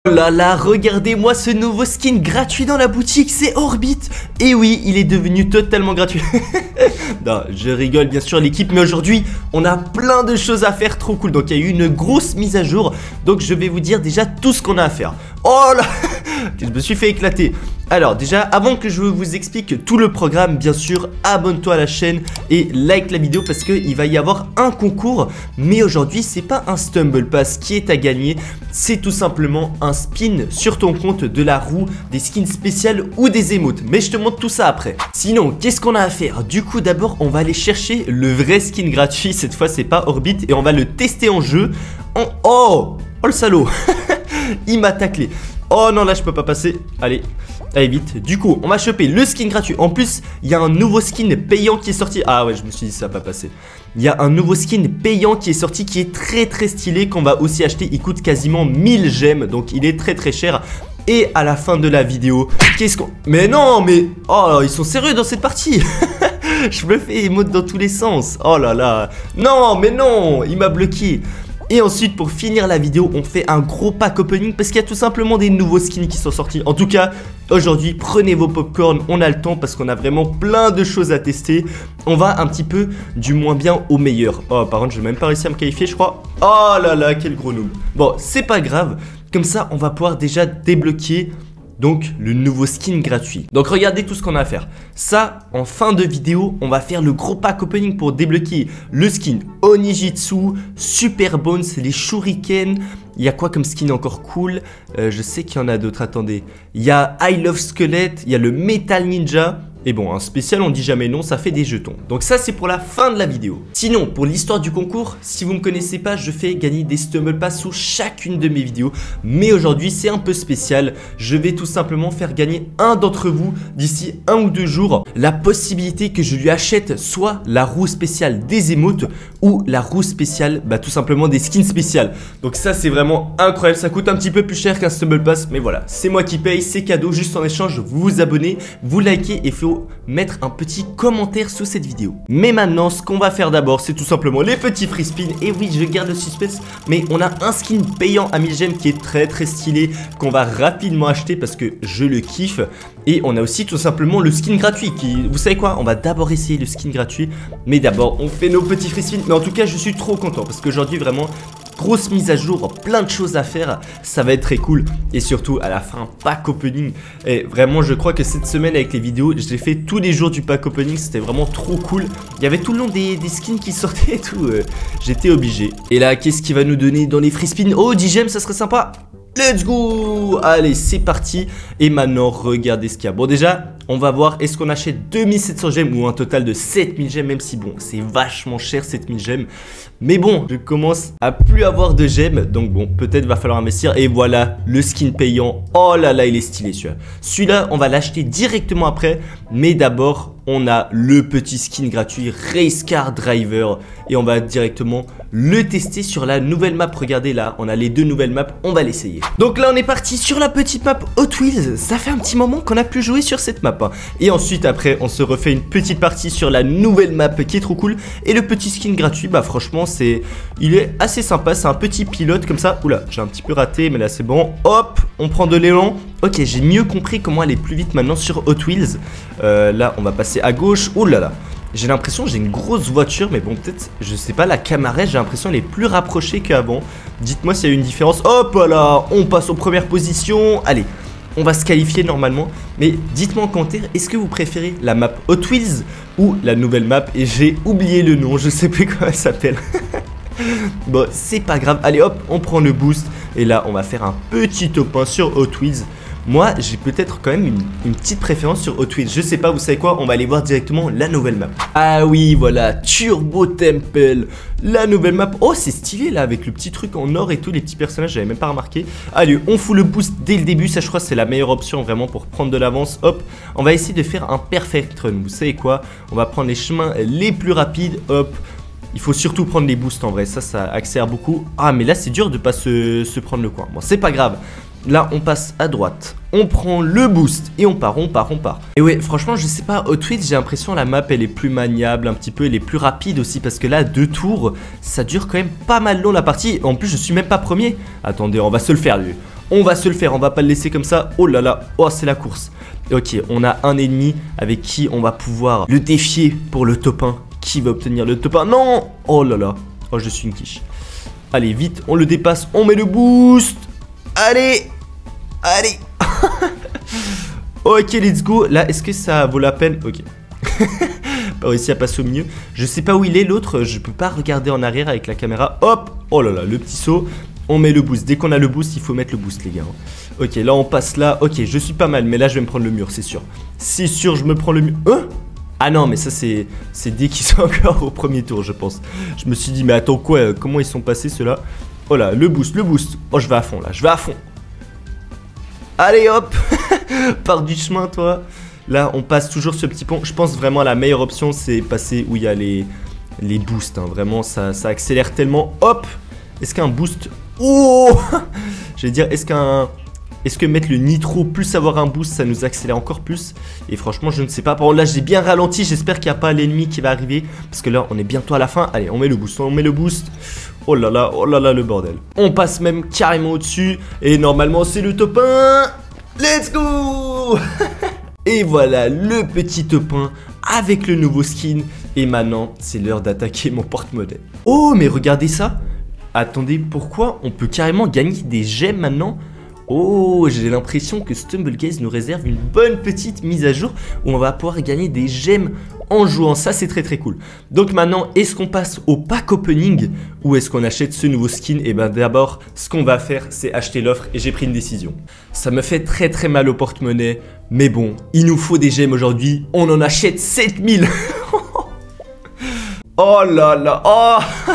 Oh là là, regardez-moi ce nouveau skin gratuit dans la boutique, c'est Orbit. Et oui, il est devenu totalement gratuit. Non, je rigole bien sûr l'équipe, mais aujourd'hui, on a plein de choses à faire, trop cool. Donc il y a eu une grosse mise à jour, donc je vais vous dire déjà tout ce qu'on a à faire. Oh là, je me suis fait éclater. Alors déjà, avant que je vous explique tout le programme, bien sûr, abonne-toi à la chaîne et like la vidéo parce qu'il va y avoir un concours. Mais aujourd'hui, c'est pas un Stumble Pass qui est à gagner, c'est tout simplement un spin sur ton compte de la roue, des skins spéciales ou des émotes. Mais je te montre tout ça après. Sinon, qu'est-ce qu'on a à faire? Du coup, d'abord, on va aller chercher le vrai skin gratuit. Cette fois, c'est pas Orbit et on va le tester en jeu. Oh le salaud. Il m'a taclé. Oh non, là, je peux pas passer. Allez. Allez vite, du coup on va choper le skin gratuit. En plus il y a un nouveau skin payant qui est sorti. Ah ouais, je me suis dit ça va pas passer. Il y a un nouveau skin payant qui est sorti, qui est très stylé, qu'on va aussi acheter. Il coûte quasiment 1000 gemmes, donc il est très cher. Et à la fin de la vidéo, qu'est-ce qu'on... Mais non, mais... Oh, ils sont sérieux dans cette partie. Je me fais émote dans tous les sens. Oh là là. Non, mais non, il m'a bloqué. Et ensuite, pour finir la vidéo, on fait un gros pack opening parce qu'il y a tout simplement des nouveaux skins qui sont sortis. En tout cas, aujourd'hui, prenez vos popcorn, on a le temps parce qu'on a vraiment plein de choses à tester. On va un petit peu du moins bien au meilleur. Oh, par contre, je n'ai même pas réussi à me qualifier, je crois. Oh là là, quel gros noob. Bon, c'est pas grave. Comme ça, on va pouvoir déjà débloquer... donc le nouveau skin gratuit. Donc regardez tout ce qu'on a à faire. Ça, en fin de vidéo, on va faire le gros pack opening pour débloquer le skin Onijitsu, Super Bones, les Shuriken. Il y a quoi comme skin encore cool? Je sais qu'il y en a d'autres, attendez. Il y a I Love Skelette, il y a le Metal Ninja. Et bon, un spécial, on dit jamais non, ça fait des jetons. Donc ça, c'est pour la fin de la vidéo. Sinon, pour l'histoire du concours, si vous me connaissez pas, je fais gagner des Stumble Pass sous chacune de mes vidéos. Mais aujourd'hui, c'est un peu spécial. Je vais tout simplement faire gagner un d'entre vous d'ici 1 ou 2 jours la possibilité que je lui achète soit la roue spéciale des émotes ou la roue spéciale, bah tout simplement des skins spéciales. Donc ça, c'est vraiment incroyable. Ça coûte un petit peu plus cher qu'un Stumble Pass, mais voilà, c'est moi qui paye, c'est cadeau. Juste en échange, vous vous abonnez, vous likez et faut mettre un petit commentaire sous cette vidéo. Mais maintenant, ce qu'on va faire d'abord, c'est tout simplement les petits free spins. Et oui, je garde le suspense, mais on a un skin payant à 1000 gemmes qui est très stylé, qu'on va rapidement acheter parce que je le kiffe. Et on a aussi tout simplement le skin gratuit qui, vous savez quoi, on va d'abord essayer le skin gratuit, mais d'abord on fait nos petits free spins. Mais en tout cas, je suis trop content parce qu'aujourd'hui vraiment grosse mise à jour, plein de choses à faire, ça va être très cool. Et surtout à la fin, pack opening. Et vraiment, je crois que cette semaine avec les vidéos, je l'ai fait tous les jours du pack opening, c'était vraiment trop cool. Il y avait tout le long des skins qui sortaient et tout, j'étais obligé. Et là, qu'est-ce qu'il va nous donner dans les free spins? Oh, 10 gemmes, ça serait sympa. Let's go! Allez, c'est parti. Et maintenant, regardez ce qu'il y a. Bon, déjà, on va voir, est-ce qu'on achète 2700 gemmes ou un total de 7000 gemmes, même si, bon, c'est vachement cher, 7000 gemmes. Mais bon, je commence à plus avoir de gemmes, donc bon, peut-être va falloir investir. Et voilà, le skin payant. Oh là là, il est stylé, celui-là. Celui-là, on va l'acheter directement après. Mais d'abord, on a le petit skin gratuit Race Car Driver. Et on va directement le tester sur la nouvelle map. Regardez là, on a les deux nouvelles maps, on va l'essayer. Donc là, on est parti sur la petite map Hot Wheels. Ça fait un petit moment qu'on a pu jouer sur cette map, hein. Et ensuite, après, on se refait une petite partie sur la nouvelle map qui est trop cool. Et le petit skin gratuit, bah franchement, il est assez sympa. C'est un petit pilote comme ça. Oula, j'ai un petit peu raté, mais là, c'est bon. Hop, on prend de l'élan. Ok, j'ai mieux compris comment aller plus vite maintenant sur Hot Wheels. Là, on va passer à gauche. Ouh là là. J'ai l'impression j'ai une grosse voiture, mais bon, peut-être, je sais pas, la camarade, j'ai l'impression elle est plus rapprochée qu'avant. Dites-moi s'il y a une différence. Hop là, on passe aux premières positions. Allez, on va se qualifier normalement. Mais dites-moi en commentaire, est-ce que vous préférez la map Hot Wheels ou la nouvelle map? Et j'ai oublié le nom, je sais plus comment elle s'appelle. Bon, c'est pas grave. Allez hop, on prend le boost. Et là, on va faire un petit top 1 sur Hot Wheels. Moi, j'ai peut-être quand même une petite préférence sur Hot Wheels. Je sais pas, vous savez quoi? On va aller voir directement la nouvelle map. Ah oui, voilà, Turbo Temple, la nouvelle map. Oh, c'est stylé là, avec le petit truc en or et tout, les petits personnages, j'avais même pas remarqué. Allez, on fout le boost dès le début. Ça, je crois, c'est la meilleure option vraiment pour prendre de l'avance. Hop, on va essayer de faire un perfect run. Vous savez quoi? On va prendre les chemins les plus rapides. Hop. Il faut surtout prendre les boosts en vrai, ça accélère beaucoup. Ah mais là c'est dur de pas se prendre le coin. Bon c'est pas grave. Là on passe à droite, on prend le boost et on part. Et ouais franchement je sais pas, Hot Wheels j'ai l'impression la map elle est plus maniable un petit peu, elle est plus rapide aussi. Parce que là 2 tours ça dure quand même pas mal long la partie. En plus je suis même pas premier. Attendez on va se le faire lui. On va se le faire, on va pas le laisser comme ça. Oh là là, oh c'est la course. Ok, on a un ennemi avec qui on va pouvoir le défier pour le top 1. Qui va obtenir le top 1? Non! Oh là là, oh je suis une quiche. Allez, vite, on le dépasse, on met le boost. Allez! Allez! Ok, let's go. Là, est-ce que ça vaut la peine? Ok. Pas réussi à passer au milieu. Je sais pas où il est l'autre. Je peux pas regarder en arrière avec la caméra. Hop! Oh là là, le petit saut. On met le boost. Dès qu'on a le boost, il faut mettre le boost, les gars. Ok, là, on passe là. Ok, je suis pas mal. Mais là, je vais me prendre le mur, c'est sûr. C'est sûr, je me prends le mur. Hein? Ah non, mais ça, c'est dès qu'ils sont encore au premier tour, je pense. Je me suis dit, mais attends, quoi? Comment ils sont passés, ceux-là? Oh là, le boost, le boost. Oh, je vais à fond, là. Je vais à fond. Allez, hop! Pars du chemin, toi. Là, on passe toujours ce petit pont. Je pense vraiment la meilleure option, c'est passer où il y a les boosts. Hein. Vraiment, ça accélère tellement. Hop! Est-ce qu'un boost... Oh! Je vais dire, est-ce que mettre le nitro plus avoir un boost, ça nous accélère encore plus? Et franchement, je ne sais pas. Par contre, là, j'ai bien ralenti. J'espère qu'il n'y a pas l'ennemi qui va arriver. Parce que là, on est bientôt à la fin. Allez, on met le boost. On met le boost. Oh là là, le bordel. On passe même carrément au-dessus. Et normalement, c'est le top 1. Let's go! Et voilà, le petit top 1 avec le nouveau skin. Et maintenant, c'est l'heure d'attaquer mon porte-monnaie. Oh, mais regardez ça. Attendez, pourquoi on peut carrément gagner des gemmes maintenant? Oh, j'ai l'impression que Stumblegaze nous réserve une bonne petite mise à jour où on va pouvoir gagner des gemmes en jouant. Ça, c'est très très cool. Donc maintenant, est-ce qu'on passe au pack opening ou est-ce qu'on achète ce nouveau skin? Et ben d'abord, ce qu'on va faire, c'est acheter l'offre et j'ai pris une décision. Ça me fait très très mal au porte-monnaie, mais bon, il nous faut des gemmes aujourd'hui. On en achète 7000. Oh là là, oh.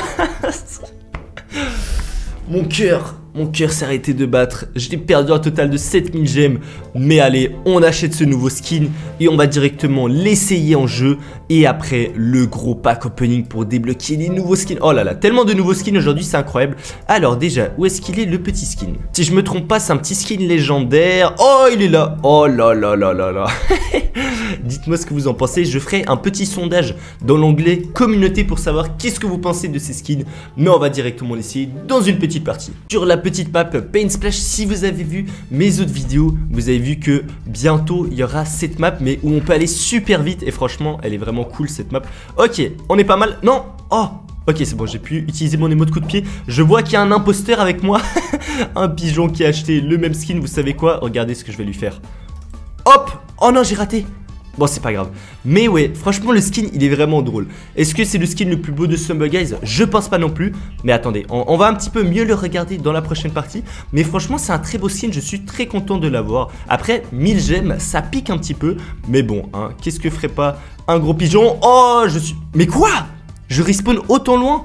Mon cœur s'est arrêté de battre. J'ai perdu un total de 7000 gemmes. Mais allez, on achète ce nouveau skin et on va directement l'essayer en jeu. Et après, le gros pack opening pour débloquer les nouveaux skins. Oh là là, tellement de nouveaux skins aujourd'hui, c'est incroyable. Alors déjà, où est-ce qu'il est le petit skin? Si je me trompe pas, c'est un petit skin légendaire. Oh, il est là. Oh là là là là là. Dites-moi ce que vous en pensez. Je ferai un petit sondage dans l'onglet communauté pour savoir qu'est-ce que vous pensez de ces skins. Mais on va directement l'essayer dans une petite partie. Sur la petite map Paint Splash, si vous avez vu mes autres vidéos, vous avez vu que bientôt il y aura cette map, mais où on peut aller super vite. Et franchement, elle est vraiment cool cette map. Ok, on est pas mal. Non. Oh. Ok, c'est bon, j'ai pu utiliser mon émo de coup de pied. Je vois qu'il y a un imposteur avec moi. Un pigeon qui a acheté le même skin. Vous savez quoi? Regardez ce que je vais lui faire. Hop. Oh non, j'ai raté. Bon, c'est pas grave. Mais ouais, franchement, le skin, il est vraiment drôle. Est-ce que c'est le skin le plus beau de Stumblegaze? Je pense pas non plus. Mais attendez, on va un petit peu mieux le regarder dans la prochaine partie. Mais franchement, c'est un très beau skin. Je suis très content de l'avoir. Après, 1000 gemmes, ça pique un petit peu. Mais bon, hein, qu'est-ce que ferait pas un gros pigeon? Oh, je suis... Mais quoi? Je respawn autant loin?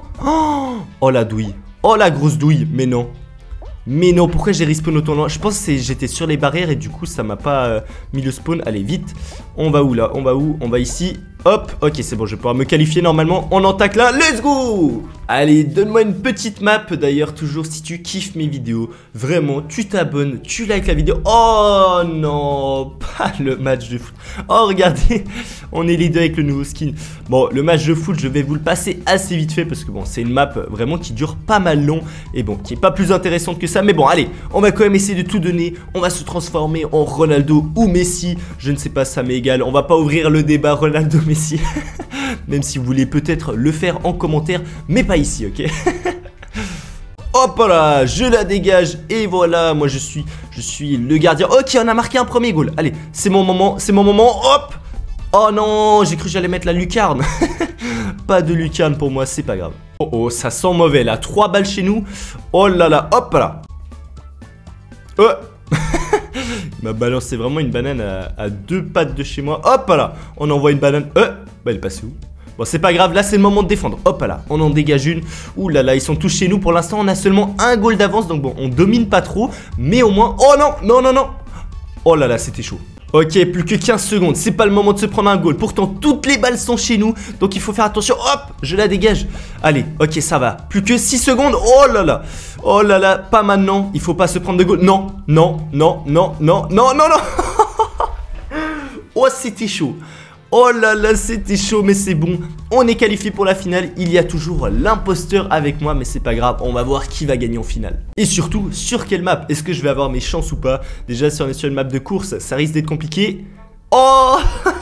Oh, la douille. Oh, la grosse douille. Mais non. Mais non, pourquoi j'ai respawn autant loin? Je pense que j'étais sur les barrières et du coup ça m'a pas mis le spawn. Allez vite, on va où là? On va où? On va ici. Hop, ok c'est bon, je vais pouvoir me qualifier normalement. On en tacle là, let's go! Allez, donne-moi une petite map. D'ailleurs, toujours si tu kiffes mes vidéos, vraiment, tu t'abonnes, tu likes la vidéo. Oh non, pas le match de foot. Oh regardez, on est les deux avec le nouveau skin. Bon, le match de foot, je vais vous le passer assez vite fait parce que bon, c'est une map vraiment qui dure pas mal long et bon, qui est pas plus intéressante que ça. Mais bon, allez, on va quand même essayer de tout donner. On va se transformer en Ronaldo ou Messi. Je ne sais pas, ça m'est égal. On va pas ouvrir le débat Ronaldo-Messi. Même si vous voulez peut-être le faire en commentaire, mais pas ici, ok? Hop là, je la dégage et voilà, moi je suis le gardien. Ok, on a marqué un premier goal. Allez, c'est mon moment, hop. Oh non, j'ai cru que j'allais mettre la lucarne. Pas de lucarne pour moi, c'est pas grave. Oh oh, ça sent mauvais là, 3 balles chez nous. Oh là là, hop là. Il m'a balancé vraiment une banane à 2 pattes de chez moi. Hop là, on envoie une banane. Bah elle est passée où? Bon c'est pas grave, là c'est le moment de défendre. Hop là, on en dégage une. Ouh là là, ils sont tous chez nous. Pour l'instant on a seulement un goal d'avance. Donc bon, on domine pas trop. Mais au moins, oh non, non, non, non. Oh là là, c'était chaud. Ok, plus que 15 secondes, c'est pas le moment de se prendre un goal. Pourtant, toutes les balles sont chez nous. Donc il faut faire attention, hop, je la dégage. Allez, ok, ça va, plus que 6 secondes. Oh là là, pas maintenant. Il faut pas se prendre de goal, non, non, non, non, non, non, non, non. Oh, c'était chaud. Oh là là, c'était chaud, mais c'est bon. On est qualifié pour la finale. Il y a toujours l'imposteur avec moi, mais c'est pas grave. On va voir qui va gagner en finale. Et surtout, sur quelle map? Est-ce que je vais avoir mes chances ou pas? Déjà, si on est sur une map de course, ça risque d'être compliqué. Oh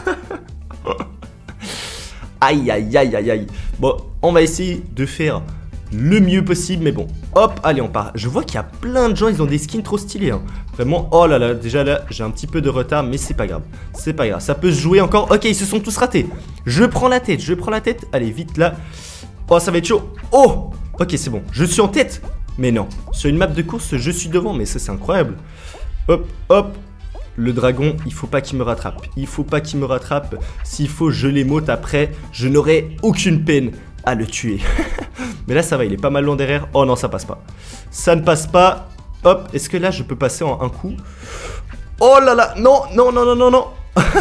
aïe, aïe, aïe, aïe, aïe. Bon, on va essayer de faire le mieux possible, mais bon. Hop, allez, on part. Je vois qu'il y a plein de gens, ils ont des skins trop stylés, hein. Vraiment, oh là là, déjà là, j'ai un petit peu de retard, mais c'est pas grave. C'est pas grave, ça peut se jouer encore. Ok, ils se sont tous ratés. Je prends la tête, je prends la tête. Allez, vite là. Oh, ça va être chaud. Oh, ok, c'est bon. Je suis en tête. Mais non, sur une map de course, je suis devant, mais ça, c'est incroyable. Hop, hop. Le dragon, il faut pas qu'il me rattrape. Il faut pas qu'il me rattrape. S'il faut, je l'émote après. Je n'aurai aucune peine à le tuer. Mais là, ça va, il est pas mal loin derrière. Oh non, ça passe pas. Ça ne passe pas. Hop, est-ce que là, je peux passer en un coup? Oh là là, non, non, non, non, non, non.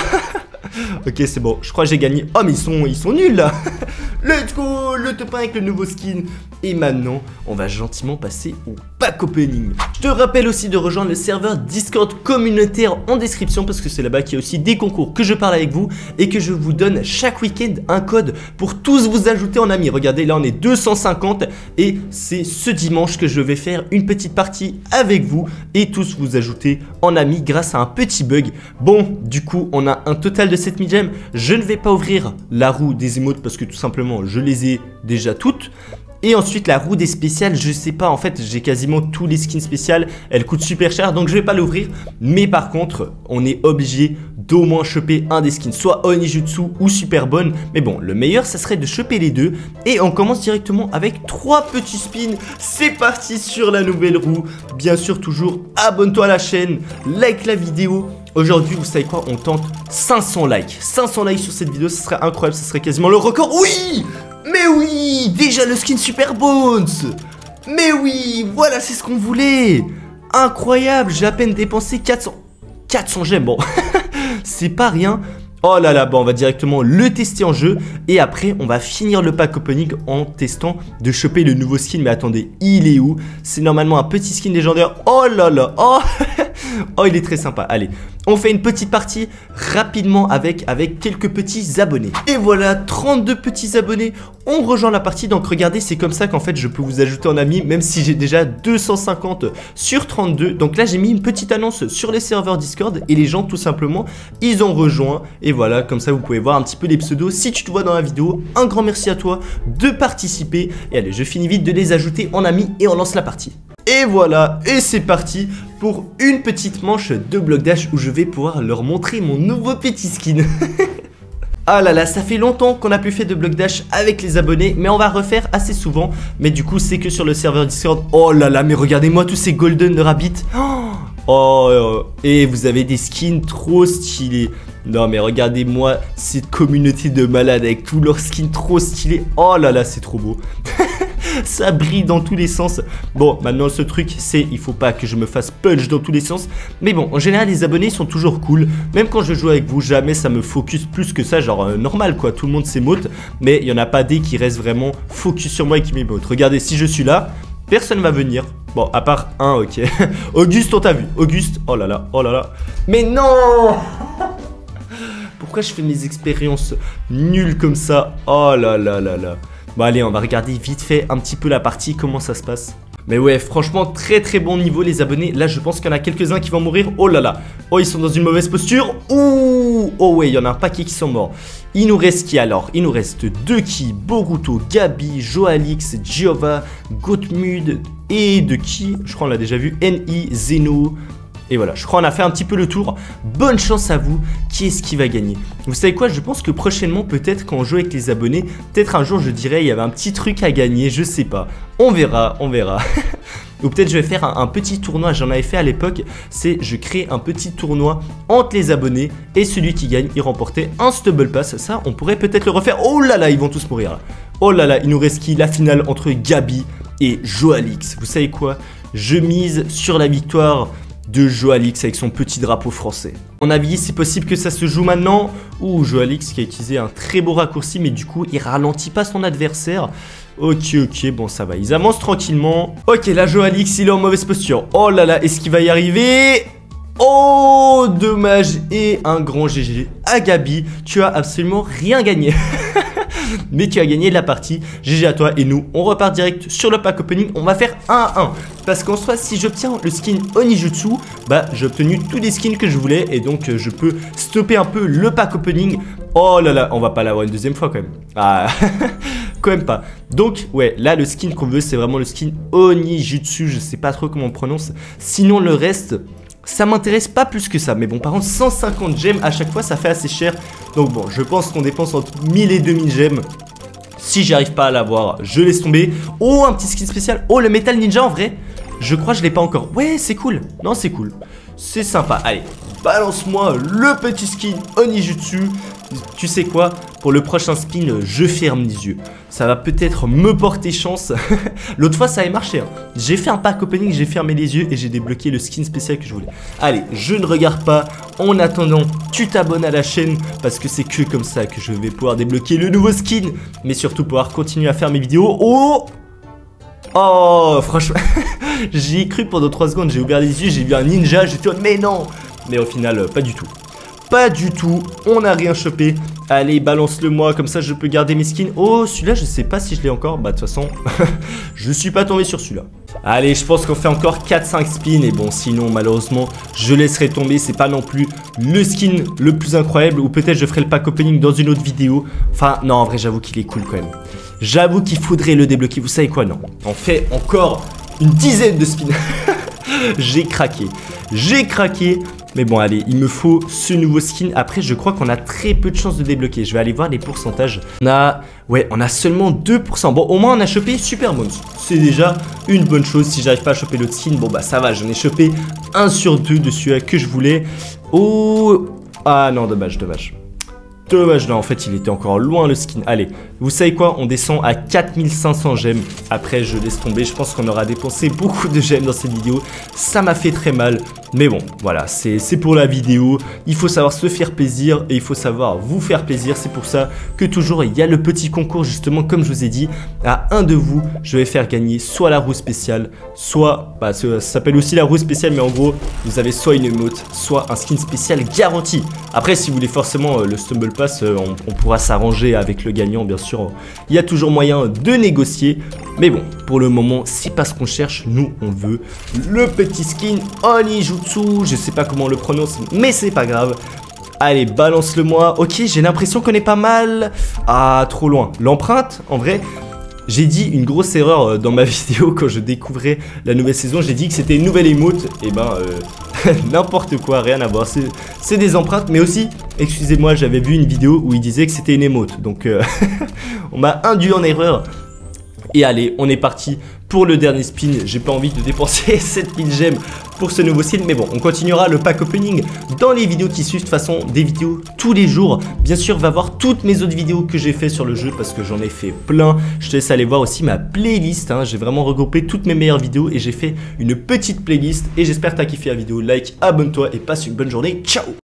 Ok, c'est bon, je crois que j'ai gagné. Oh, mais ils sont nuls là. Let's go, le top 1 avec le nouveau skin. Et maintenant, on va gentiment passer au pack opening. Je te rappelle aussi de rejoindre le serveur Discord communautaire en description, parce que c'est là-bas qu'il y a aussi des concours que je parle avec vous et que je vous donne chaque week-end un code pour tous vous ajouter en amis. Regardez, là on est 250 et c'est ce dimanche que je vais faire une petite partie avec vous et tous vous ajouter en amis grâce à un petit bug. Bon, du coup, on a un total de 7000 gemmes. Je ne vais pas ouvrir la roue des emotes parce que tout simplement, je les ai déjà toutes. Et ensuite la roue des spéciales, je sais pas, en fait j'ai quasiment tous les skins spéciales, elles coûtent super cher donc je vais pas l'ouvrir. Mais par contre on est obligé d'au moins choper un des skins, soit Onijutsu ou Super Bonne. Mais bon, le meilleur ça serait de choper les deux. Et on commence directement avec 3 petits spins. C'est parti sur la nouvelle roue. Bien sûr toujours abonne-toi à la chaîne, like la vidéo. Aujourd'hui, vous savez quoi, on tente 500 likes. 500 likes sur cette vidéo, ce serait incroyable, ce serait quasiment le record. Oui! Mais oui! Déjà le skin Super Bones! Mais oui! Voilà, c'est ce qu'on voulait! Incroyable! J'ai à peine dépensé 400 gemmes, bon. C'est pas rien. Oh là là, bon, on va directement le tester en jeu. Et après, on va finir le pack opening en testant de choper le nouveau skin. Mais attendez, il est où? C'est normalement un petit skin légendaire. Oh là là! Oh! Oh, il est très sympa. Allez, on fait une petite partie rapidement avec quelques petits abonnés. Et voilà, 32 petits abonnés. On rejoint la partie. Donc regardez, c'est comme ça qu'en fait je peux vous ajouter en ami, même si j'ai déjà 250 sur 32. Donc là, j'ai mis une petite annonce sur les serveurs Discord et les gens tout simplement, ils ont rejoint. Et voilà, comme ça vous pouvez voir un petit peu les pseudos. Si tu te vois dans la vidéo, un grand merci à toi de participer. Et allez, je finis vite de les ajouter en ami et on lance la partie. Et voilà, et c'est parti pour une petite manche de bloc dash où je vais pouvoir leur montrer mon nouveau petit skin. Ah là là, ça fait longtemps qu'on n'a plus fait de bloc dash avec les abonnés, mais on va refaire assez souvent. Mais du coup, c'est que sur le serveur Discord. Oh là là, mais regardez-moi tous ces golden rabbits. Oh, et vous avez des skins trop stylés. Non mais regardez-moi cette communauté de malades avec tous leurs skins trop stylés. Oh là là, c'est trop beau. Ça brille dans tous les sens. Bon, maintenant ce truc c'est, il faut pas que je me fasse punch dans tous les sens. Mais bon, en général les abonnés sont toujours cool. Même quand je joue avec vous, jamais ça me focus plus que ça. Genre normal quoi, tout le monde s'émote. Mais il y en a pas des qui restent vraiment focus sur moi et qui m'émotent. Regardez, si je suis là, personne va venir. Bon, à part un, ok. Auguste, on t'a vu. Auguste, oh là là, oh là là. Mais non! Pourquoi je fais mes expériences nulles comme ça? Oh là là là là. Bon allez, on va regarder vite fait un petit peu la partie, comment ça se passe. Mais ouais, franchement, très très bon niveau les abonnés. Là, je pense qu'il y en a quelques-uns qui vont mourir. Oh là là. Oh, ils sont dans une mauvaise posture. Ouh. Oh ouais, il y en a un paquet qui sont morts. Il nous reste qui alors? Il nous reste deux qui? Boruto, Gabi, Joalix, Giova, Gothmud et de qui? Je crois on l'a déjà vu. NI, Zeno. Et voilà, je crois qu'on a fait un petit peu le tour. Bonne chance à vous. Qui est-ce qui va gagner? Vous savez quoi? Je pense que prochainement, peut-être quand on joue avec les abonnés, peut-être un jour je dirais il y avait un petit truc à gagner, je sais pas. On verra, on verra. Ou peut-être je vais faire un petit tournoi, j'en avais fait à l'époque. C'est je crée un petit tournoi entre les abonnés et celui qui gagne, il remportait un Stubble Pass. Ça, on pourrait peut-être le refaire. Oh là là, ils vont tous mourir là. Oh là là, il nous reste qui? La finale entre Gabi et Joalix. Vous savez quoi? Je mise sur la victoire de Joalix avec son petit drapeau français. À mon avis, c'est possible que ça se joue maintenant. Ouh, Joalix qui a utilisé un très beau raccourci, mais du coup, il ralentit pas son adversaire. Ok, ok, bon, ça va. Ils avancent tranquillement. Ok, là, Joalix, il est en mauvaise posture. Oh là là, est-ce qu'il va y arriver? Oh, dommage. Et un grand GG à Gabi. Tu as absolument rien gagné. Mais tu as gagné la partie. GG à toi. Et nous, on repart direct sur le pack opening. On va faire 1 à 1. Parce qu'en soi, si j'obtiens le skin Onijutsu, bah j'ai obtenu tous les skins que je voulais. Et donc, je peux stopper un peu le pack opening. Oh là là, on va pas l'avoir une deuxième fois quand même. Ah, quand même pas. Donc, ouais, là, le skin qu'on veut, c'est vraiment le skin Onijutsu. Je sais pas trop comment on prononce. Sinon, le reste... ça m'intéresse pas plus que ça. Mais bon, par contre, 150 gemmes à chaque fois, ça fait assez cher. Donc bon, je pense qu'on dépense entre 1000 et 2000 gemmes. Si j'arrive pas à l'avoir, je laisse tomber. Oh, un petit skin spécial. Oh, le Metal Ninja, en vrai, je crois que je l'ai pas encore. Ouais, c'est cool. Non, c'est cool. C'est sympa. Allez, balance-moi le petit skin Onijutsu. Tu sais quoi? Pour le prochain spin, je ferme les yeux. Ça va peut-être me porter chance. L'autre fois, ça avait marché. Hein. J'ai fait un pack opening, j'ai fermé les yeux et j'ai débloqué le skin spécial que je voulais. Allez, je ne regarde pas. En attendant, tu t'abonnes à la chaîne parce que c'est que comme ça que je vais pouvoir débloquer le nouveau skin. Mais surtout pouvoir continuer à faire mes vidéos. Oh! Oh, franchement, j'y ai cru pendant 3 secondes. J'ai ouvert les yeux, j'ai vu un ninja. J'ai dit, mais non! Mais au final, pas du tout. Pas du tout, on n'a rien chopé. Allez, balance-le moi, comme ça je peux garder mes skins. Oh, celui-là, je sais pas si je l'ai encore. Bah, de toute façon, je suis pas tombé sur celui-là. Allez, je pense qu'on fait encore 4-5 spins. Et bon, sinon, malheureusement, je laisserai tomber. C'est pas non plus le skin le plus incroyable. Ou peut-être je ferai le pack opening dans une autre vidéo. Enfin, non, en vrai, j'avoue qu'il est cool quand même. J'avoue qu'il faudrait le débloquer. Vous savez quoi? Non, on fait encore une dizaine de spins. J'ai craqué. J'ai craqué. Mais bon, allez, il me faut ce nouveau skin. Après, je crois qu'on a très peu de chances de débloquer. Je vais aller voir les pourcentages. On a seulement 2%. Bon, au moins, on a chopé Super Mons. C'est déjà une bonne chose. Si j'arrive pas à choper l'autre skin, bon, bah ça va. J'en ai chopé 1 sur 2 de celui que je voulais. Oh, ah non, dommage, dommage. Dommage, non, en fait, il était encore loin le skin. Allez, vous savez quoi? On descend à 4500 gemmes. Après, je laisse tomber. Je pense qu'on aura dépensé beaucoup de gemmes dans cette vidéo. Ça m'a fait très mal. Mais bon, voilà, c'est pour la vidéo. Il faut savoir se faire plaisir et il faut savoir vous faire plaisir. C'est pour ça que toujours, il y a le petit concours, justement, comme je vous ai dit. À un de vous, je vais faire gagner soit la roue spéciale, soit... bah, ça s'appelle aussi la roue spéciale, mais en gros, vous avez soit une emote, soit un skin spécial garanti. Après, si vous voulez forcément le Stumble Pass, on pourra s'arranger avec le gagnant, bien sûr. Il y a toujours moyen de négocier. Mais bon, pour le moment, c'est pas ce qu'on cherche. Nous, on veut le petit skin Onijutsu. Je sais pas comment on le prononce, mais c'est pas grave. Allez, balance-le moi. Ok, j'ai l'impression qu'on est pas mal. Ah, trop loin. L'empreinte, en vrai... J'ai dit une grosse erreur dans ma vidéo quand je découvrais la nouvelle saison. J'ai dit que c'était une nouvelle emote. Et ben, n'importe quoi, rien à voir. C'est des empreintes, mais aussi, excusez-moi, j'avais vu une vidéo où il disait que c'était une emote. Donc, on m'a induit en erreur. Et allez, on est parti pour le dernier spin. J'ai pas envie de dépenser 7000 gemmes pour ce nouveau skin. Mais bon, on continuera le pack opening dans les vidéos qui suivent. De toute façon, des vidéos tous les jours. Bien sûr, va voir toutes mes autres vidéos que j'ai fait sur le jeu parce que j'en ai fait plein. Je te laisse aller voir aussi ma playlist. Hein. J'ai vraiment regroupé toutes mes meilleures vidéos et j'ai fait une petite playlist. Et j'espère que tu as kiffé la vidéo. Like, abonne-toi et passe une bonne journée. Ciao!